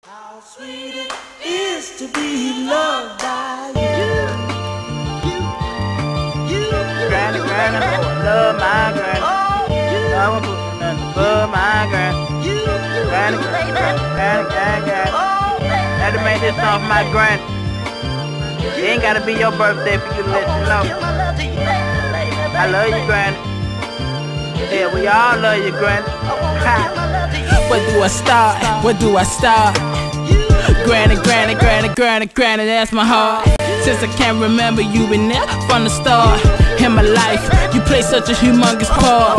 How sweet it is to be loved by you. Granny, granny, oh, I love my granny. I won't put nothing above my granny. Granny, granny, granny, granny, granny. Had to make this song for my granny. It ain't gotta be your birthday for you to let you know. I love you, granny. Yeah, we all love you, granny. Where do I start? Where do I start? Granny, granny, granny, granny, granny, that's my heart. Since I can't remember, you been there from the start. In my life, you play such a humongous part.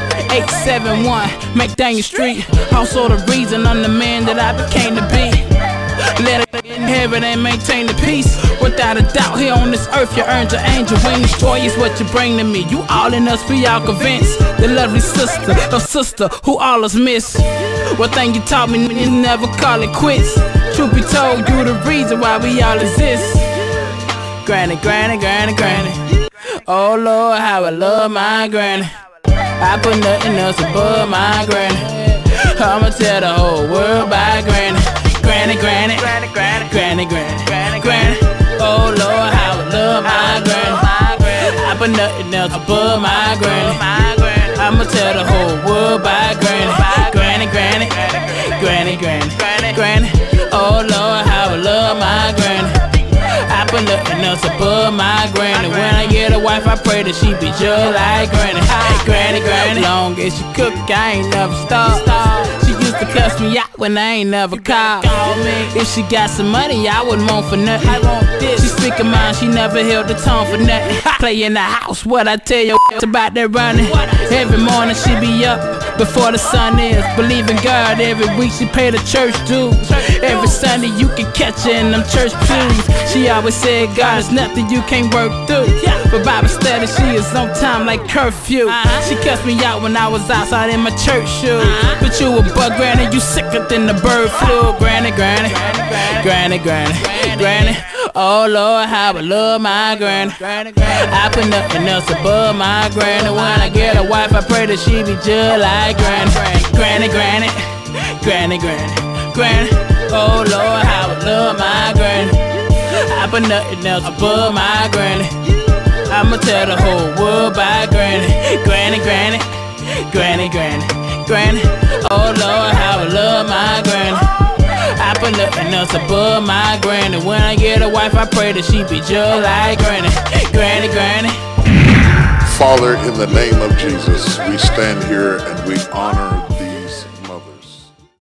871 McDaniel Street. Also the reason I'm the man that I became to be. Let it in heaven and maintain the peace. Without a doubt, here on this earth you earned your angel wings. Joy is what you bring to me. You all in us, we all convinced. The lovely sister who all us miss. One thing you taught me is never call it quits. Truth be told, you the reason why we all exist. Granny, granny, granny, granny. Oh Lord, how I love my granny. I put nothing else above my granny. I'ma tell the whole world about granny. Granny, granny, granny, granny, granny, granny, granny. Oh Lord, how I love my granny. I put nothing else above my granny. I'ma tell the whole world about granny. Granny, granny, granny, granny, granny. Oh Lord, how I love my granny. I put nothing else above my granny. When I get a wife, I pray that she be just like granny. Granny, granny, long as she cook, I ain't never stop. She used to cuss me out when I ain't never called. If she got some money, I wouldn't want for nothing. She speak her mind, she never held the tone for nothing. Play in the house, what I tell you about that running. Every morning she be up before the sun is. Believe in God, every week she pay the church dues. Every Sunday you can catch her in them church pews. She always said God is nothing you can't work through. But Bible study, she is on time like curfew. She cussed me out when I was outside in my church shoes. But you a bug granny, you sicker than the bird flu. Granny, granny, granny, granny, granny. Oh Lord, how I love my granny. I put nothing else above my granny. When I get a wife, I pray that she be just like granny. Granny, granny, granny, granny, granny. Oh Lord, how I love my granny. I put nothing else above my granny. I'ma tell the whole world about granny. Granny, granny, granny, granny, granny. Oh Lord, how I love my granny. I put nothing else above my granny. When I get a wife, I pray that she be just like granny. Granny, granny. Father, in the name of Jesus, we stand here and we honor